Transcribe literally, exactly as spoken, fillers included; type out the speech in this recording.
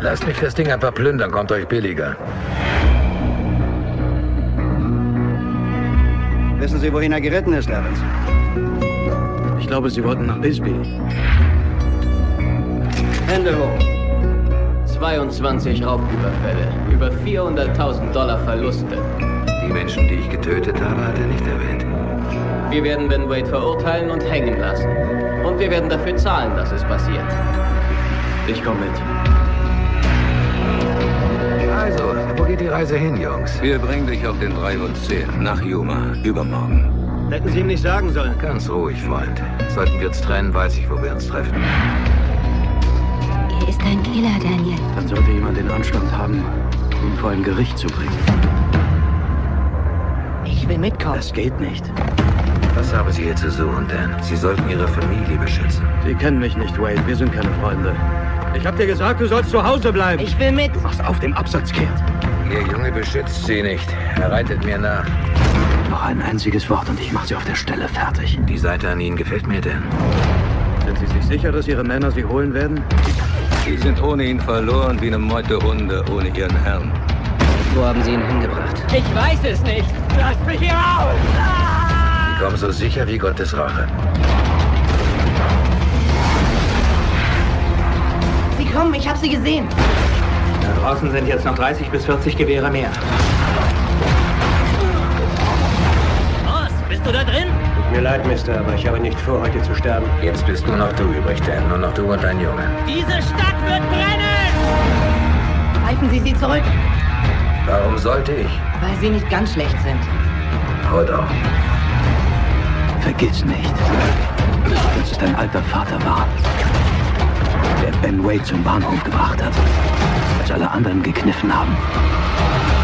Lasst mich das Ding einfach plündern, kommt euch billiger. Wissen Sie, wohin er geritten ist, Evans? Ich glaube, Sie wollten nach Bisbee. Hände hoch. zweiundzwanzig Raubüberfälle, über vierhunderttausend Dollar Verluste. Die Menschen, die ich getötet habe, hat er nicht erwähnt. Wir werden Ben Wade verurteilen und hängen lassen. Und wir werden dafür zahlen, dass es passiert. Ich komme mit. Also, wo geht die Reise hin, Jungs? Wir bringen dich auf den drei und zehn nach Yuma, übermorgen. Hätten Sie ihm nicht sagen sollen. Ganz ruhig, Freund. Sollten wir uns trennen, weiß ich, wo wir uns treffen. Er ist ein Killer, Daniel. Dann sollte jemand den Anstand haben, ihn vor ein Gericht zu bringen. Ich will mitkommen. Das geht nicht. Was haben Sie hier zu suchen, Dan? Sie sollten Ihre Familie beschützen. Sie kennen mich nicht, Wade. Wir sind keine Freunde. Ich hab dir gesagt, du sollst zu Hause bleiben. Ich will mit. Du machst auf dem Absatz kehrt. Ihr Junge beschützt sie nicht. Er reitet mir nach. Noch ein einziges Wort und ich mach sie auf der Stelle fertig. Die Seite an Ihnen gefällt mir, Dan. Sind Sie sich sicher, dass Ihre Männer Sie holen werden? Sie sind ohne ihn verloren wie eine Meute Hunde ohne ihren Herrn. Wo haben Sie ihn hingebracht? Ich weiß es nicht. Lasst mich hier raus! Sie kommen so sicher wie Gottes Rache. Sie kommen, ich habe sie gesehen. Da draußen sind jetzt noch dreißig bis vierzig Gewehre mehr. Ross, bist du da drin? Tut mir leid, Mister, aber ich habe nicht vor, heute zu sterben. Jetzt bist nur noch du übrig, Dan. Nur noch du und dein Junge. Diese Stadt wird brennen! Halten Sie sie zurück, Warum sollte ich? weil sie nicht ganz schlecht sind. Haut auf. Vergiss nicht, dass es dein alter Vater war, der Ben Wade zum Bahnhof gebracht hat, als alle anderen gekniffen haben.